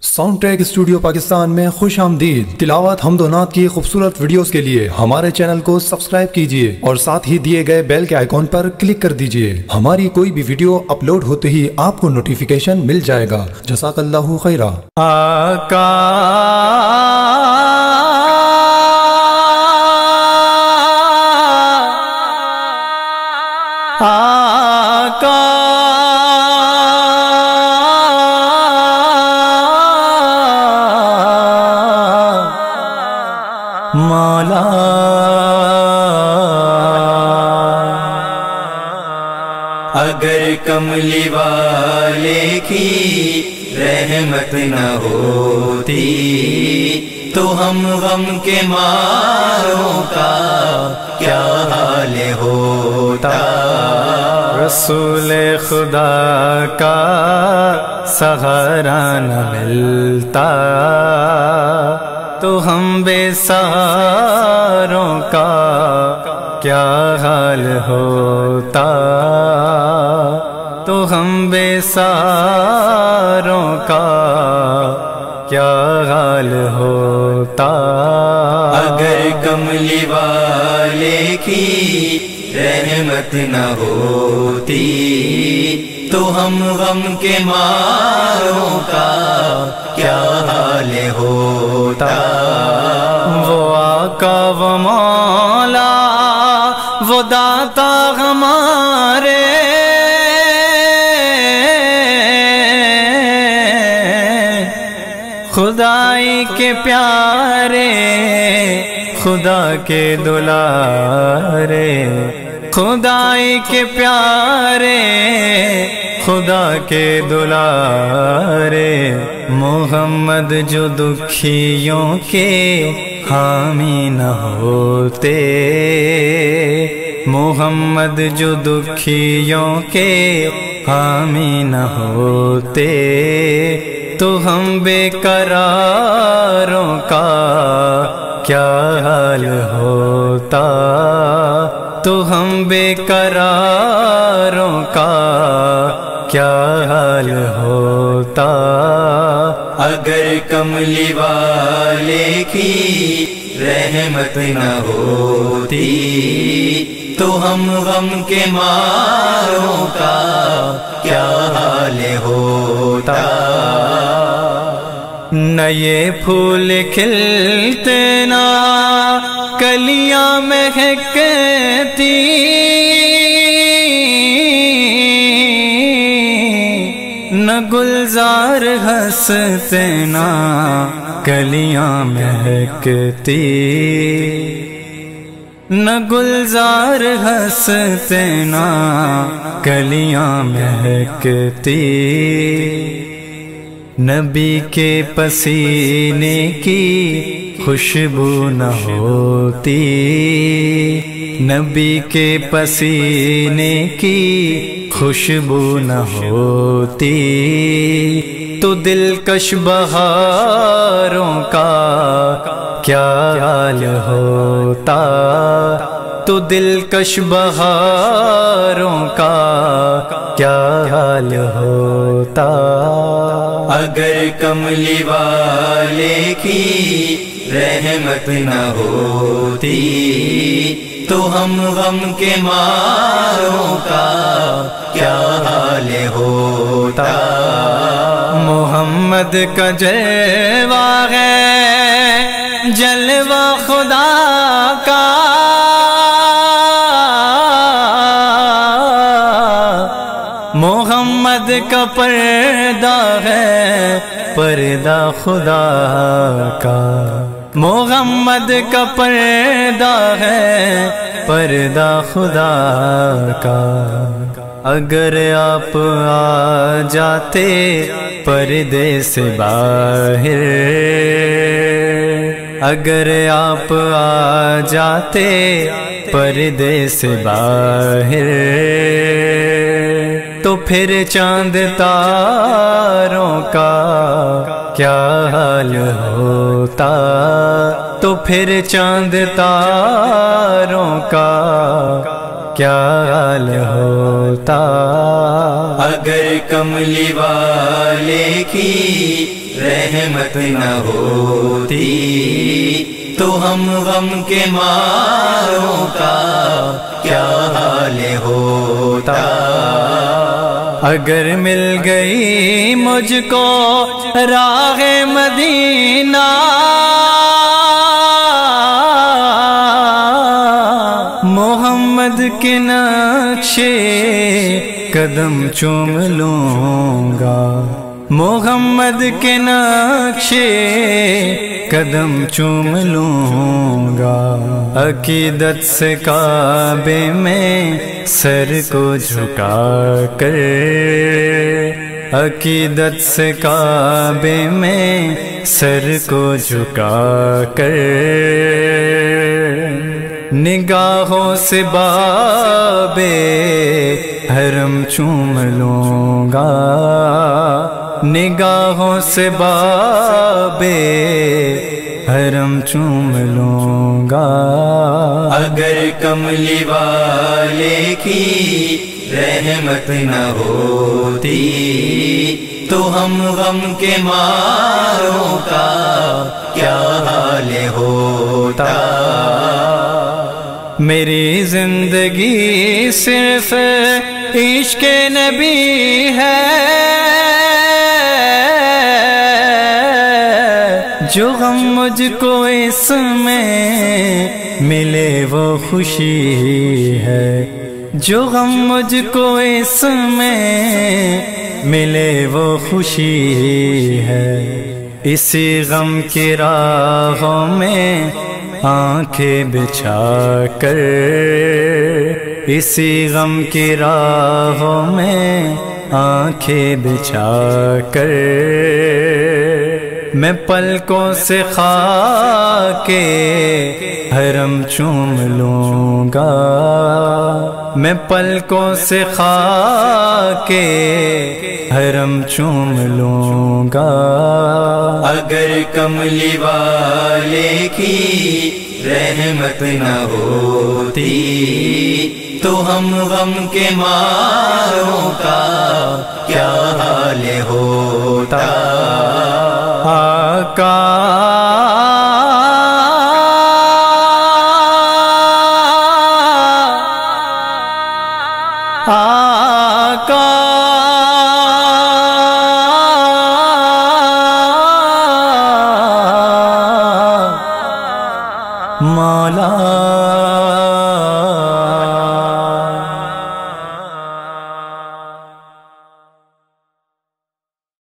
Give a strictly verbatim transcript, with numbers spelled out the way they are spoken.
Sound track studio Pakistan میں خوش آمدید۔ تلاوت حمد و نعت کی خوبصورت ویڈیوز کے لیے ہمارے چینل کو سبسکرائب کیجئے اور ساتھ ہی دیے گئے بیل کے آئیکن پر کلک کر دیجئے۔ ہماری کوئی بھی ویڈیو اپلوڈ ہوتے ہی آپ کو نوٹیفیکیشن مل جائے گا۔ جزاک اللہ خیرہ۔ آقا آقا مولا اگر کملی والے کی رحمت نہ ہوتی تو ہم غم کے ماروں کا کیا حال ہوتا۔ رسول خدا کا سہارا نہ ملتا تو ہم بے سہاروں کا کیا حال ہوتا، تو ہم بے سہاروں کا کیا حال ہوتا۔ اگر کملی والے کی رحمت نہ ہوتی تو ہم غم کے ماروں کا کیا حال ہوتا۔ وہ آقا وہ مولا وہ داتا ہمارے خدائی کے پیارے خدا کے دلارے، خدائی کے پیارے خدا کے دلارے، محمد جو دکھیوں کے حامی نہ ہوتے، محمد جو دکھیوں کے حامی نہ ہوتے تو ہم بے قراروں کا کیا حال ہوتا، تو ہم بے قراروں کا کیا حال ہوتا۔ اگر کملی والے کی رحمت نہ ہوتی تو ہم غم کے ماروں کا کیا حال ہوتا۔ نہ یہ پھول کھلتے نہ کلیاں مہکتی، نہ گلزار ہنستے نہ کلیاں مہکتی، نہ گلزار ہنستے نہ کلیاں مہکتی، نبی کے پسینے کی خوشبو نہ ہوتی، نبی کے پسینے کی خوشبو نہ ہوتی تو دلکش بہاروں کا کیا حال ہوتا، تو دلکش بہاروں کا کیا حال ہوتا۔ اگر کملی والے کی رحمت نہ ہوتی تو ہم غم کے ماروں کا کیا حال ہوتا۔ محمد کا جلوہ ہے جلوہ خدا کا، محمد کا پردہ ہے پردہ خدا کا، محمد کا پردہ ہے پردہ خدا کا۔ اگر آپ آ جاتے پردے سے باہر، اگر آپ آ جاتے پردے سے باہر تو پھر چاند تاروں کا کیا حال ہوتا، تو پھر چاند تاروں کا کیا حال ہوتا۔ اگر کملی والے کی رحمت نہ ہوتی تو ہم غم کے ماروں کا کیا حال ہوتا۔ اگر مل گئی مجھ کو راہ مدینہ محمد کے نقشے قدم چوم لوں گا، محمد کے نقشے قدم چوم لوں گا، عقیدت سے کعبے میں سر کو جھکا کر، عقیدت سے کعبے میں سر کو جھکا کر، نگاہوں سے بابے حرم چوم لوں گا، نگاہوں سے بابے حرم چوم لوں گا۔ اگر کملی والے کی رحمت نہ ہوتی تو ہم غم کے ماروں کا کیا حال ہوتا۔ میری زندگی صرف عشق نبی ہے، جو غم مجھ کو اس میں ملے وہ خوشی ہے، جو غم مجھ کو اس میں ملے وہ خوشی ہے، اسی غم کی راہوں میں آنکھیں بچھا کر، اسی غم کی راہوں میں آنکھیں بچھا کر، میں پلکوں سے خاک حرم چوم لوں گا، میں پلکوں سے خاک حرم چوم لوں گا۔ اگر کملی والے کی رحمت نہ ہوتی تو ہم غم کے ماروں کا کیا حال ہوتا۔ آقا آقا مولا